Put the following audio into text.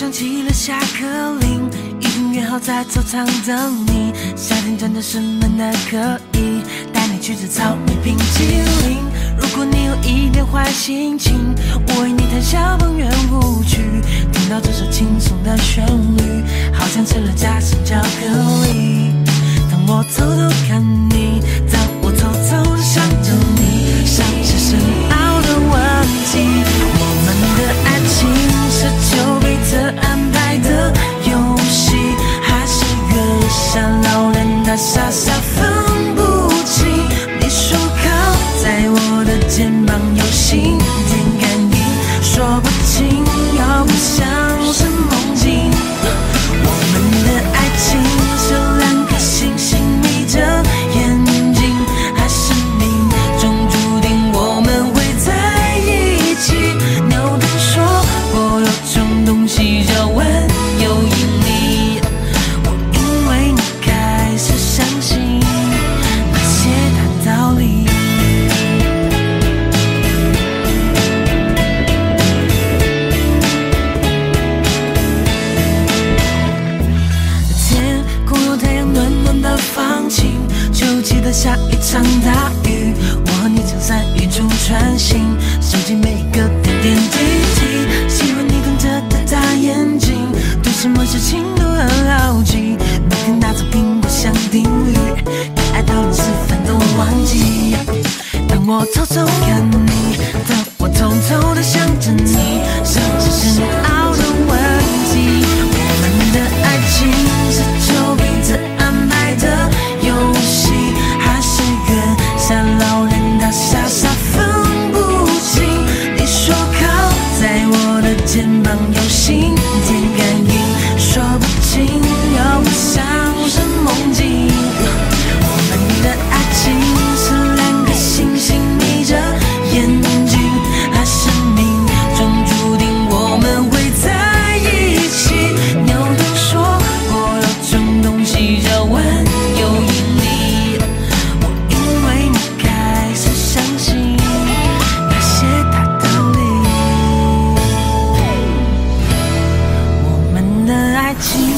响起了下课铃，已经约好在操场等你。夏天真的是闷得可以，带你去吃草莓冰淇淋。如果你有一点坏心情，我为你弹小邦圆舞曲。听到这首轻松的旋律，好像吃了加上巧克力。当我偷偷看你，当我偷偷地想着你，像是深奥的问题。我们的爱情是丘比特安排的游戏，还是月下老人他傻傻分不清？你说靠在我的肩膀有心电感应，说不清又不像是梦境。我们的爱情是两颗星星眯着眼睛，还是命中注定我们会在一起？牛顿说过有种东西叫万有引力，我因为你开始相信那些大道理。天空有太阳暖暖的放晴，就记得下一场大雨，我和你将在雨中穿行，收集每一个点点滴滴。喜欢你瞪着的大眼睛，对什么事情都很好奇，每天打造苹果像定律，对爱到连吃饭都忘记。当我偷偷看你，当我偷偷地想着你，像是深奥的问题。我们的爱情是丘比特安排的游戏，还是月下老人他傻傻分不清？你说靠在我的肩膀有心电感应，说不清又不像是梦境。我们的爱情是两颗星星眯着眼睛，还是命中注定我们会在一起？牛顿说过有种东西叫万有引力，我因为你开始相信那些大道理。我们的爱情